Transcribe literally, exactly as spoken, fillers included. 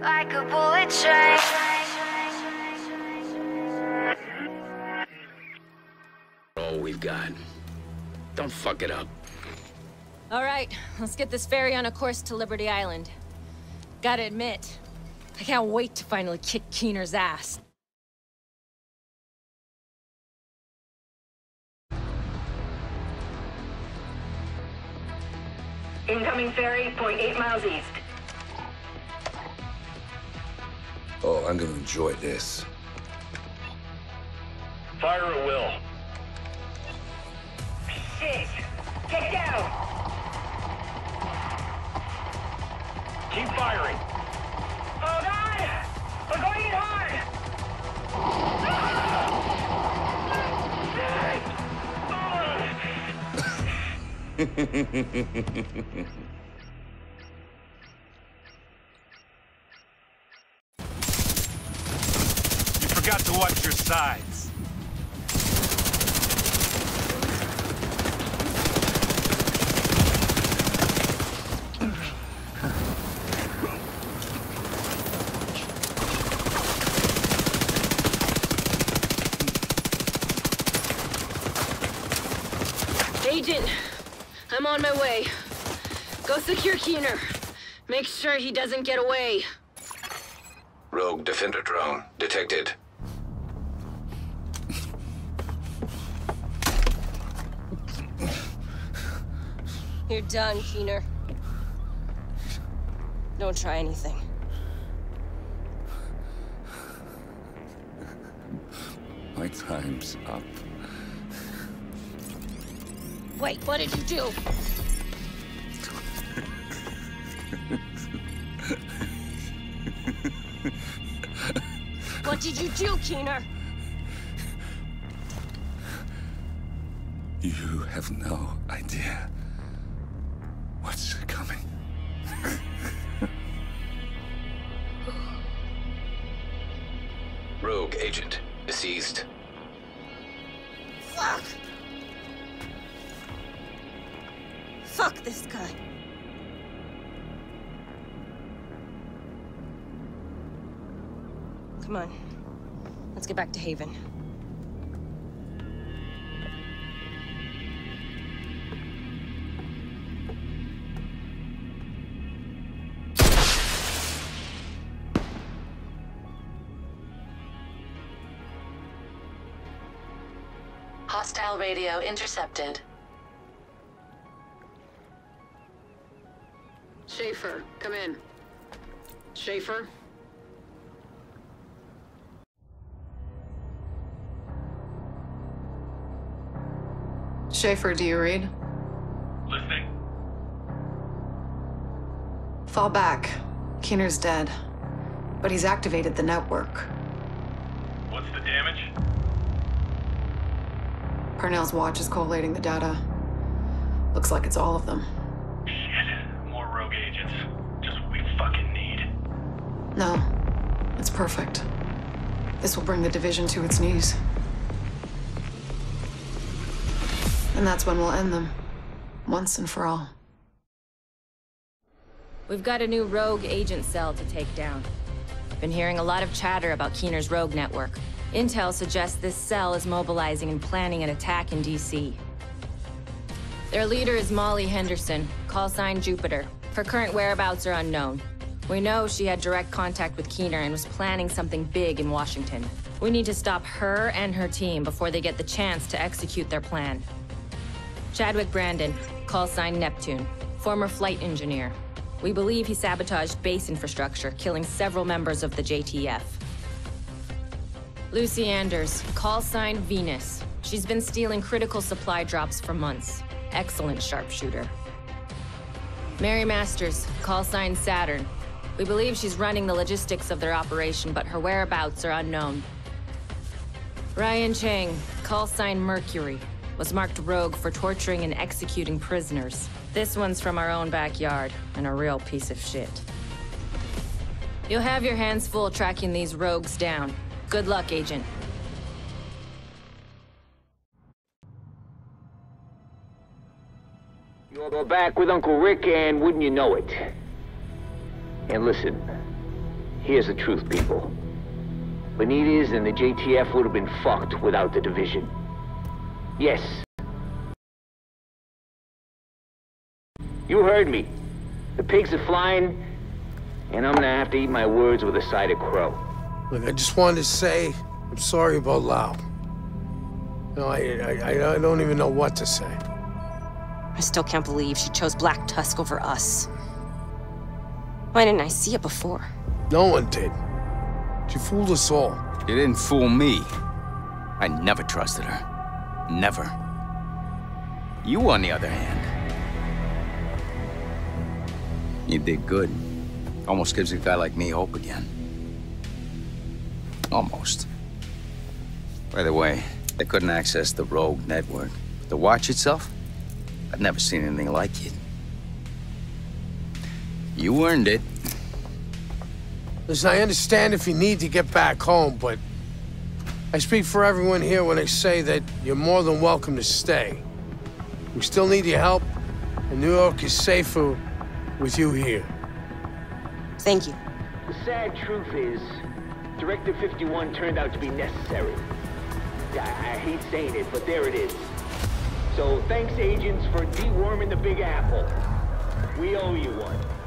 like a bullet train. All we've got. Don't fuck it up. All right, let's get this ferry on a course to Liberty Island. Gotta admit, I can't wait to finally kick Keener's ass. Incoming ferry, point eight miles east. Oh, I'm gonna enjoy this. Fire at will. Shit! Get down! Keep firing. Oh God! We're going in hard! You forgot to watch your sides. Agent, I'm on my way. Go secure Keener. Make sure he doesn't get away. Rogue Defender drone detected. You're done, Keener. Don't try anything. My time's up. Wait, what did you do? What did you do, Keener? You have no idea what's coming. Rogue agent deceased. Fuck! Fuck this guy. Come on. Let's get back to Haven. Hostile radio intercepted. Schaefer, come in. Schaefer? Schaefer, do you read? Listening. Fall back. Keener's dead. But he's activated the network. What's the damage? Parnell's watch is collating the data. Looks like it's all of them. Shit. More rogue agents. Just what we fucking need. No. It's perfect. This will bring the division to its knees. And that's when we'll end them. Once and for all. We've got a new rogue agent cell to take down. Been hearing a lot of chatter about Keener's rogue network. Intel suggests this cell is mobilizing and planning an attack in D C. Their leader is Molly Henderson, call sign Jupiter. Her current whereabouts are unknown. We know she had direct contact with Keener and was planning something big in Washington. We need to stop her and her team before they get the chance to execute their plan. Chadwick Brandon, call sign Neptune, former flight engineer. We believe he sabotaged base infrastructure, killing several members of the J T F. Lucy Anders, call sign Venus. She's been stealing critical supply drops for months. Excellent sharpshooter. Mary Masters, call sign Saturn. We believe she's running the logistics of their operation, but her whereabouts are unknown. Ryan Chang, call sign Mercury, was marked rogue for torturing and executing prisoners. This one's from our own backyard, and a real piece of shit. You'll have your hands full tracking these rogues down. Good luck, Agent. You're back with Uncle Rick, and wouldn't you know it? And listen, Here's the truth, people. Benitez and the J T F would have been fucked without the division. Yes. You heard me. The pigs are flying, and I'm gonna have to eat my words with a side of crow. Look, I just wanted to say I'm sorry about Lau. No, I, I, I don't even know what to say. I still can't believe she chose Black Tusk over us. Why didn't I see it before? No one did. She fooled us all. You didn't fool me. I never trusted her. Never. You, on the other hand, you did good. Almost gives a guy like me hope again. Almost. By the way, they couldn't access the Rogue network. But the watch itself, I've never seen anything like it. You earned it. Listen, I understand if you need to get back home, but I speak for everyone here when I say that you're more than welcome to stay. We still need your help, and New York is safer with you here. Thank you. The sad truth is, Directive fifty-one turned out to be necessary. I, I hate saying it, but there it is. So thanks, agents, for deworming the Big Apple. We owe you one.